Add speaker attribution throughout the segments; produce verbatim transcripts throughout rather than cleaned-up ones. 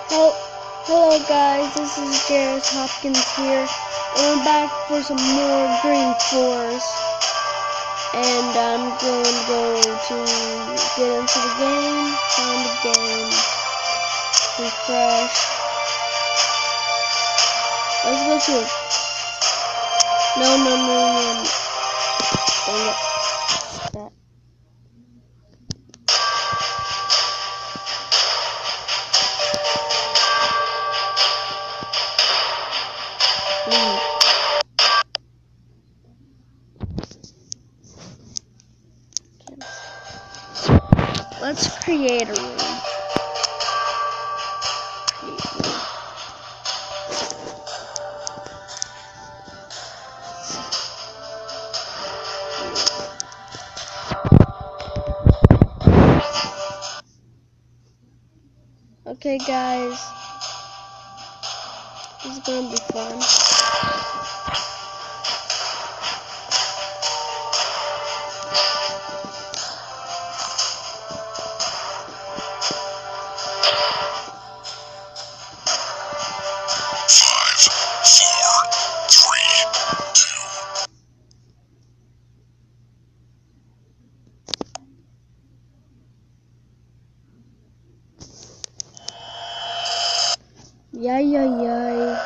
Speaker 1: Hello, hello guys, this is Jairus Hopkins here, and we're back for some more Green Forest, and I'm going to go to get into the game, find the game, refresh, let's go to it. No, no, no, no, no. Dang it. That. Let's create a room. Create room. Okay, guys, this is gonna be fun. Yay, yay, yay.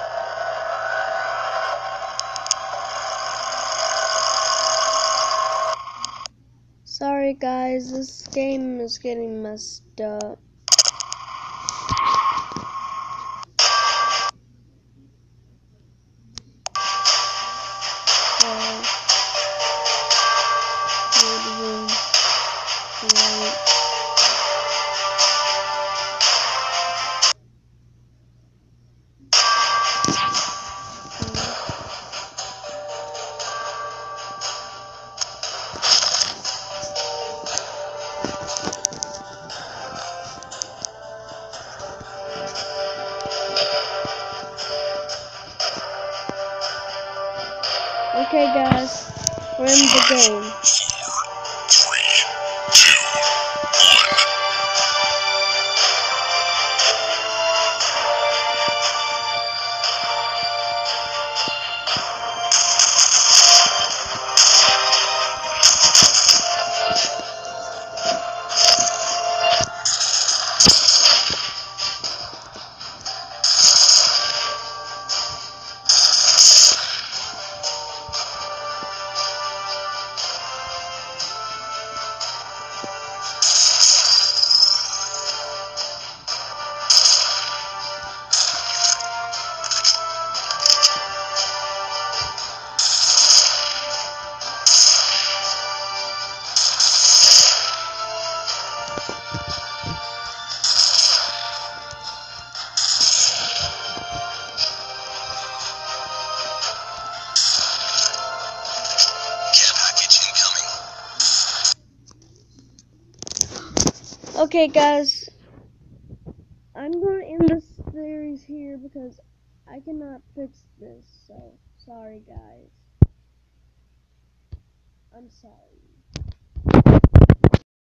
Speaker 1: Sorry guys, this game is getting messed up. Okay. Need room. Right. Okay guys, we're in the game.
Speaker 2: Four, three, two, one.
Speaker 1: Okay guys, I'm going to end this series here because I cannot fix this, so sorry guys. I'm sorry.